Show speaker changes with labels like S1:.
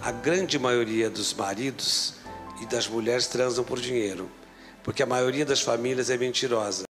S1: a grande maioria dos maridos e das mulheres transam por dinheiro, porque a maioria das famílias é mentirosa.